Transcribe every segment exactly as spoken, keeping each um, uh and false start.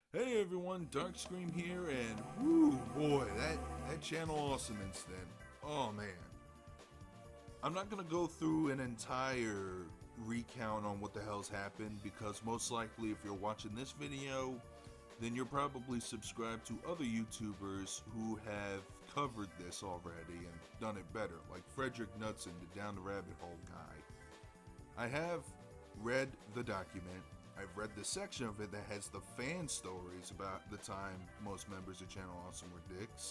Hey everyone, Darkscream here, and whoo boy, that, that Channel Awesome incident. Oh man. I'm not gonna go through an entire recount on what the hell's happened, because most likely if you're watching this video, then you're probably subscribed to other YouTubers who have covered this already and done it better, like Frederick Knudsen, the Down the Rabbit Hole guy. I have read the document. I've read the section of it that has the fan stories about the time most members of Channel Awesome were dicks.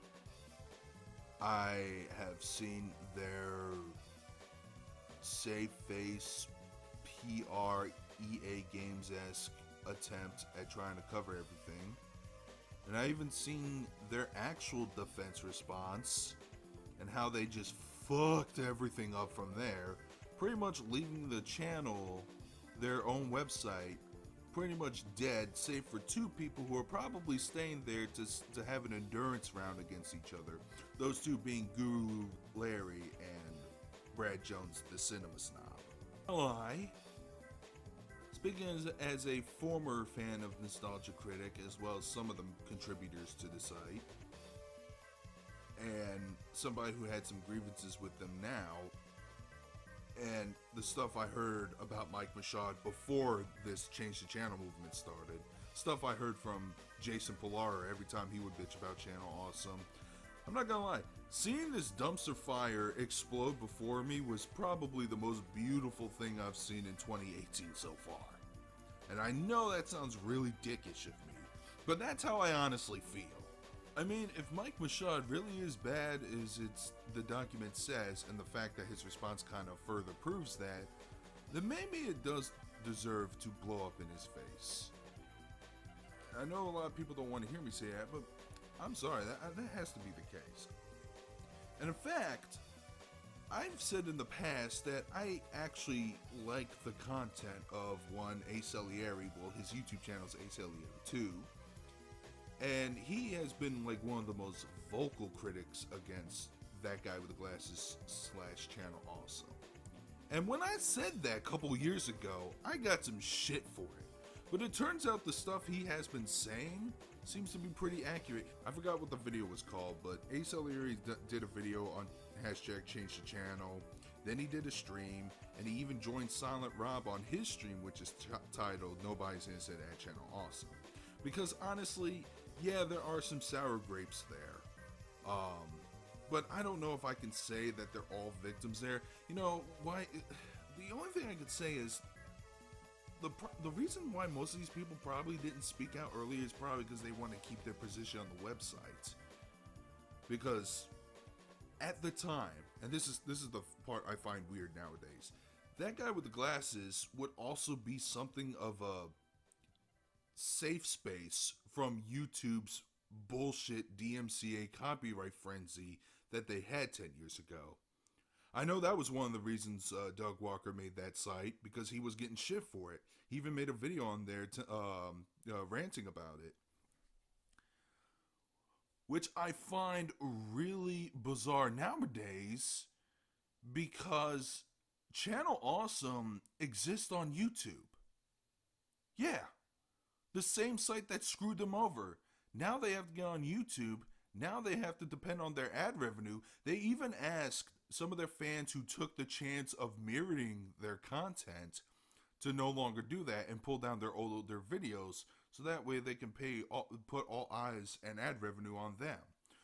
I have seen their safe face P R E A Games-esque attempt at trying to cover everything. And I even seen their actual defense response and how they just fucked everything up from there, pretty much leaving the channel, their own website, pretty much dead, save for two people who are probably staying there to, to have an endurance round against each other. Those two being Guru Larry and Brad Jones, the Cinema Snob. I, speaking as, as a former fan of Nostalgia Critic, as well as some of the contributors to the site, and somebody who had some grievances with them now, and the stuff I heard about Mike Machad before this Change the Channel movement started, stuff I heard from Jason Pilar every time he would bitch about Channel Awesome. I'm not gonna lie, seeing this dumpster fire explode before me was probably the most beautiful thing I've seen in twenty eighteen so far. And I know that sounds really dickish of me, but that's how I honestly feel. I mean, if Mike Machad really is bad as it's the document says, and the fact that his response kind of further proves that, then maybe it does deserve to blow up in his face. I know a lot of people don't want to hear me say that, but I'm sorry, that, that has to be the case. And in fact, I've said in the past that I actually like the content of one Ace Salieri, well, his YouTube channel is Ace Salieri two, and he has been like one of the most vocal critics against that guy with the glasses slash Channel Awesome. And when I said that a couple years ago, I got some shit for it. But it turns out the stuff he has been saying seems to be pretty accurate. I forgot what the video was called, but Ace Salieri did a video on hashtag change the channel. Then he did a stream, and he even joined Silent Rob on his stream, which is titled Nobody's Innocent at Channel Awesome. Because honestly, yeah, there are some sour grapes there. Um, but I don't know if I can say that they're all victims there. You know, why? The only thing I could say is the the reason why most of these people probably didn't speak out earlier is probably because they want to keep their position on the website. Because at the time, and this is this is the part I find weird nowadays, that guy with the glasses would also be something of a safe space from YouTube's bullshit D M C A copyright frenzy that they had ten years ago. I know that was one of the reasons uh, Doug Walker made that site, because he was getting shit for it. He even made a video on there to, um, uh, ranting about it, which I find really bizarre nowadays, because Channel Awesome exists on YouTube. Yeah. The same site that screwed them over. Now they have to get on YouTube. Now they have to depend on their ad revenue. They even asked some of their fans who took the chance of mirroring their content to no longer do that and pull down their older videos, so that way they can pay all, put all eyes and ad revenue on them.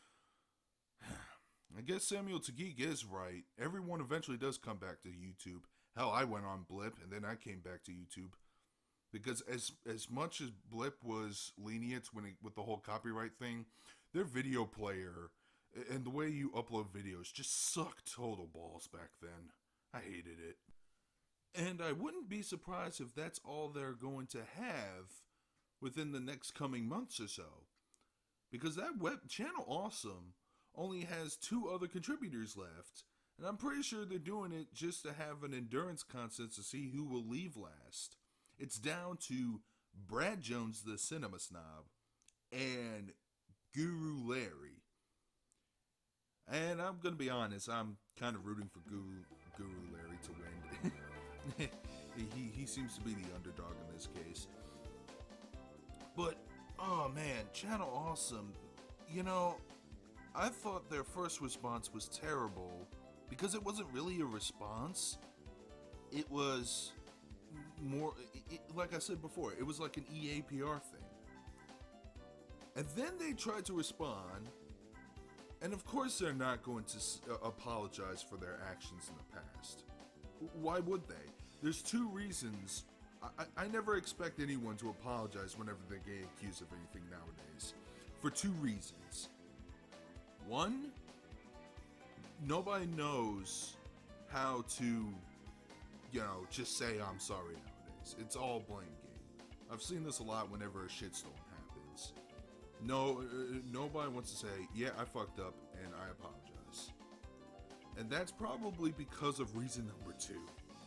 I guess Samuel Tageek is right. Everyone eventually does come back to YouTube. Hell, I went on Blip and then I came back to YouTube. Because as as much as Blip was lenient when it, with the whole copyright thing, their video player and the way you upload videos just sucked total balls back then. I hated it. And I wouldn't be surprised if that's all they're going to have within the next coming months or so. Because that web Channel Awesome only has two other contributors left. And I'm pretty sure they're doing it just to have an endurance contest to see who will leave last. It's down to Brad Jones, the Cinema Snob, and Guru Larry. And I'm going to be honest, I'm kind of rooting for Guru, Guru Larry to win. he, he seems to be the underdog in this case. But Oh man, Channel Awesome. You know, I thought their first response was terrible because it wasn't really a response. It was more, it, it, like I said before, it was like an E A P R thing. And then they tried to respond, and of course they're not going to uh, apologize for their actions in the past. Why would they? There's two reasons. I, I never expect anyone to apologize whenever they get accused of anything nowadays. For two reasons. One, nobody knows how to, you know, just say I'm sorry nowadays. It's all blame game. I've seen this a lot whenever a shitstorm happens. No, uh, nobody wants to say, yeah, I fucked up and I apologize. And that's probably because of reason number two.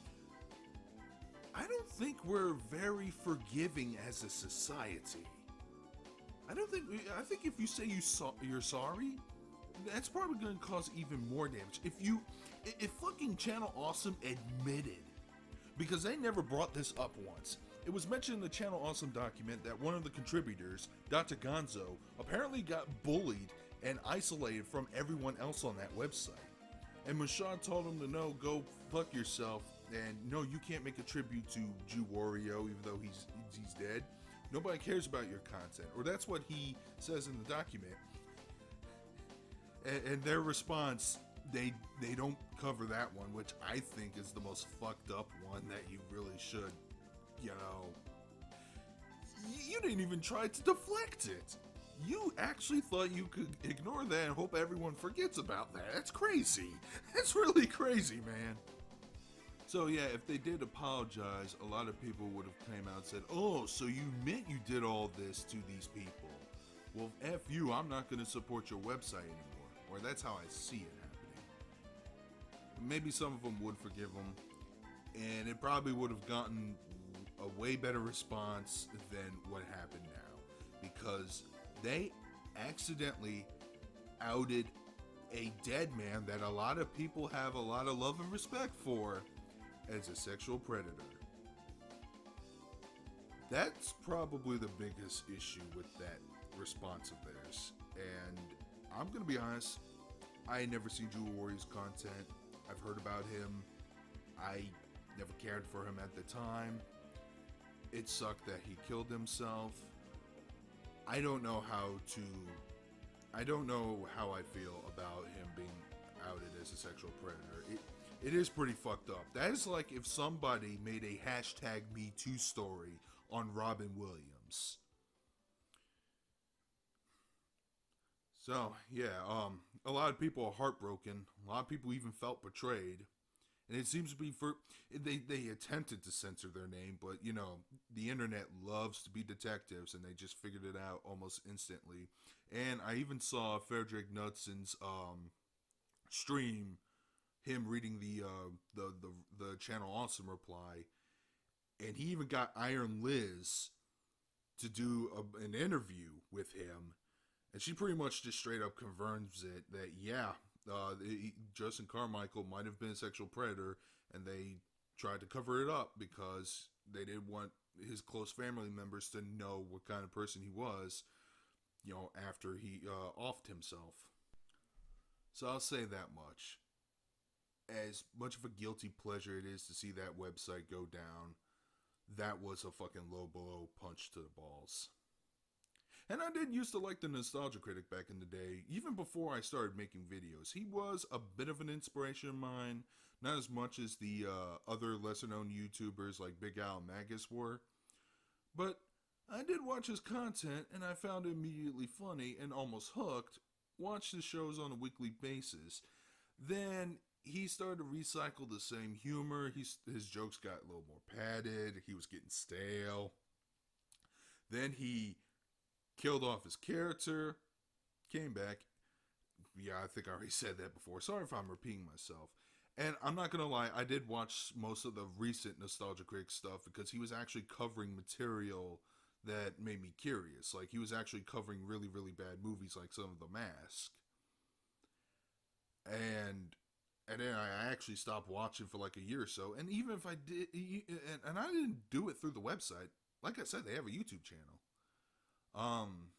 I don't think we're very forgiving as a society. I don't think, I think if you say you so, you're sorry, that's probably going to cause even more damage. If you, if fucking Channel Awesome admitted, because they never brought this up once. It was mentioned in the Channel Awesome document that one of the contributors, Doctor Gonzo, apparently got bullied and isolated from everyone else on that website. And Mashad told him to no, go fuck yourself, and no, you can't make a tribute to Jew Wario even though he's he's dead. Nobody cares about your content, or that's what he says in the document. And, and their response, they they don't cover that one, which I think is the most fucked up one that you really should, you know. You didn't even try to deflect it. You actually thought you could ignore that and hope everyone forgets about that. That's crazy. That's really crazy, man. So yeah, if they did apologize, a lot of people would have came out and said, oh, so you meant you did all this to these people. Well, F you, I'm not going to support your website anymore. Or that's how I see it happening. Maybe some of them would forgive them, and it probably would have gotten a way better response than what happened now. Because they accidentally outed a dead man that a lot of people have a lot of love and respect for as a sexual predator. That's probably the biggest issue with that response of theirs. And I'm gonna be honest, I had never seen Jew Warrior's content. I've heard about him. I never cared for him at the time. It sucked that he killed himself. I don't know how to, I don't know how I feel about him being outed as a sexual predator. It, it is pretty fucked up. That is like if somebody made a hashtag Me Too story on Robin Williams. So, yeah, um, a lot of people are heartbroken. A lot of people even felt betrayed. And it seems to be for, they, they attempted to censor their name, but, you know, the internet loves to be detectives, and they just figured it out almost instantly. And I even saw Frederick Knutson's um, stream, him reading the, uh, the, the, the Channel Awesome reply, and he even got Iron Liz to do a, an interview with him, and she pretty much just straight up confirms it, that, yeah, Uh, he, Justin Carmichael might have been a sexual predator, and they tried to cover it up because they didn't want his close family members to know what kind of person he was, you know, after he uh, offed himself. So I'll say that much. As much of a guilty pleasure it is to see that website go down, that was a fucking low blow punch to the balls. And I did used to like the Nostalgia Critic back in the day, even before I started making videos. He was a bit of an inspiration of mine, not as much as the uh, other lesser-known YouTubers like Big Al and Magus were. But I did watch his content, and I found it immediately funny and almost hooked. Watched his shows on a weekly basis. Then he started to recycle the same humor. He's, his jokes got a little more padded. He was getting stale. Then he killed off his character, came back. Yeah, I think I already said that before. Sorry if I'm repeating myself. And I'm not going to lie, I did watch most of the recent Nostalgia Critic stuff because he was actually covering material that made me curious. Like, he was actually covering really, really bad movies like some of The Mask. And and then I actually stopped watching for like a year or so. And even if I did, and, and I didn't do it through the website, like I said, they have a YouTube channel. Um,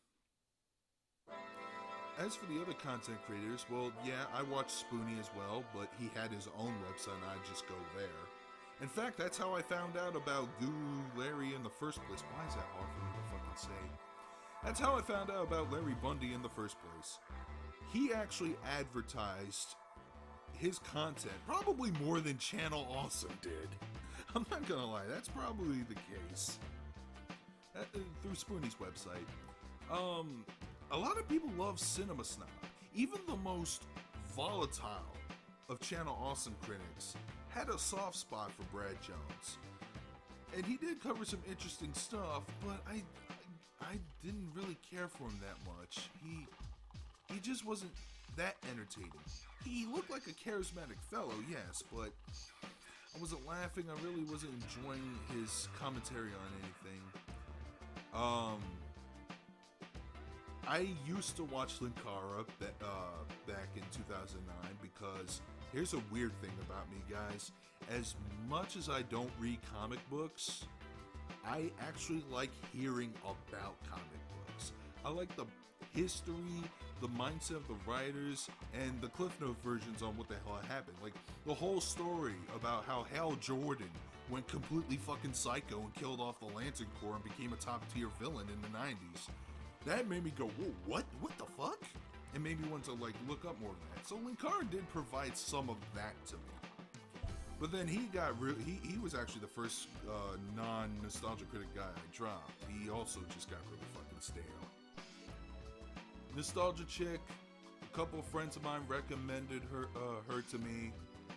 as for the other content creators, well, yeah, I watched Spoonie as well, but he had his own website and I'd just go there. In fact, that's how I found out about Guru Larry in the first place. Why is that hard for me to fucking say? That's how I found out about Larry Bundy in the first place. He actually advertised his content probably more than Channel Awesome did. I'm not gonna lie, that's probably the case. Uh, through Spoonie's website. Um, a lot of people love Cinema Snob. Even the most volatile of Channel Awesome critics had a soft spot for Brad Jones. And he did cover some interesting stuff, but I, I, I didn't really care for him that much. He, he just wasn't that entertaining. He looked like a charismatic fellow, yes, but I wasn't laughing. I really wasn't enjoying his commentary on anything. Um, I used to watch Linkara uh, back in two thousand nine because here's a weird thing about me, guys. As much as I don't read comic books, I actually like hearing about comic books. I like the history, the mindset of the writers, and the Cliff Note versions on what the hell happened. Like, the whole story about how Hal Jordan went completely fucking psycho and killed off the Lantern Corps and became a top tier villain in the nineties. That made me go, whoa, what? What the fuck? It made me want to, like, look up more of that. So Linkara did provide some of that to me. But then he got real, he, he was actually the first uh, non-nostalgia critic guy I dropped. He also just got really fucking stale. Nostalgia Chick, a couple of friends of mine recommended her uh, her to me,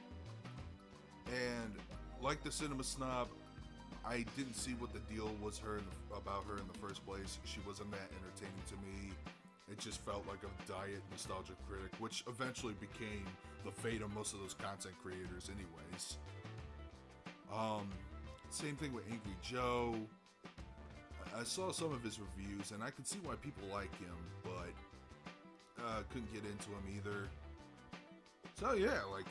and like the Cinema Snob, I didn't see what the deal was her in the, about her in the first place. She wasn't that entertaining to me. It just felt like a diet nostalgia critic, which eventually became the fate of most of those content creators anyways. Um, same thing with Angry Joe. I saw some of his reviews, and I could see why people like him, but uh, couldn't get into him either. So yeah, like,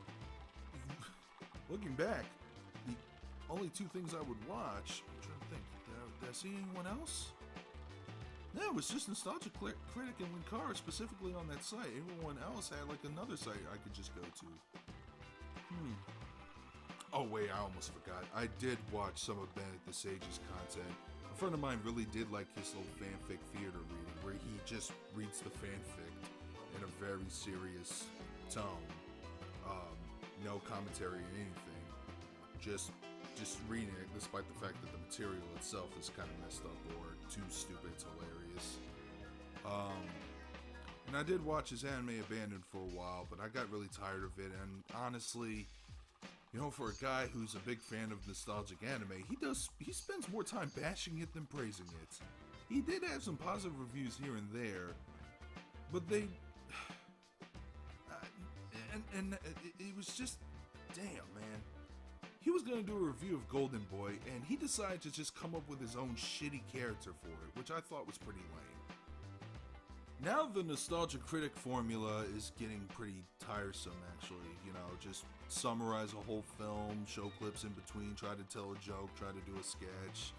looking back, the only two things I would watch, I'm trying to think, did I, did I see anyone else? No, it was just Nostalgia Critic and Linkara specifically on that site. Everyone else had like another site I could just go to. Hmm. Oh wait, I almost forgot. I did watch some of Benedict the Sage's content. A friend of mine really did like his little fanfic theater reading, where he just reads the fanfic in a very serious tone. Um, no commentary or anything. Just, just reading it, despite the fact that the material itself is kind of messed up or too stupid it's hilarious. Um, and I did watch his anime Abandoned for a while, but I got really tired of it, and honestly, you know, for a guy who's a big fan of nostalgic anime, he does he spends more time bashing it than praising it. He did have some positive reviews here and there, but they uh, and and it, it was just, damn, man. He was gonna do a review of Golden Boy, and he decided to just come up with his own shitty character for it, which I thought was pretty lame. Now the Nostalgia Critic formula is getting pretty tiresome, actually. You know, just summarize a whole film, show clips in between, try to tell a joke, try to do a sketch.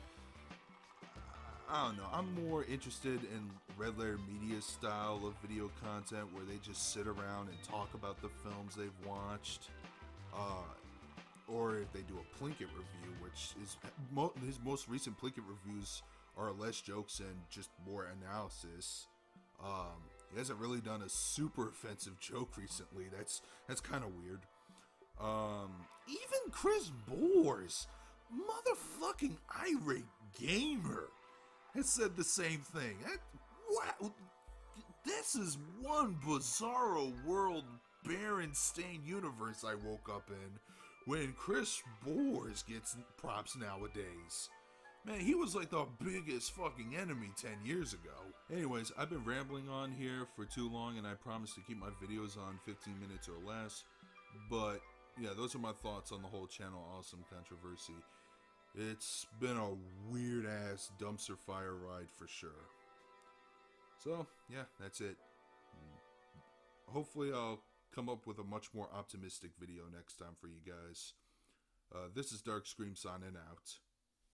I don't know, I'm more interested in Red Letter Media's style of video content, where they just sit around and talk about the films they've watched. Uh, or if they do a Plinkett review, which is, mo his most recent Plinkett reviews are less jokes and just more analysis. Um, he hasn't really done a super offensive joke recently. That's that's kind of weird. Um, even Chris Bores, motherfucking irate gamer, has said the same thing. That, wow, this is one bizarro world, Berenstain universe I woke up in when Chris Bores gets props nowadays. Man, he was like the biggest fucking enemy ten years ago. Anyways, I've been rambling on here for too long, and I promise to keep my videos on fifteen minutes or less. But, yeah, those are my thoughts on the whole Channel Awesome controversy. It's been a weird-ass dumpster fire ride for sure. So, yeah, that's it. Hopefully I'll come up with a much more optimistic video next time for you guys. Uh, this is Dark Scream signing out.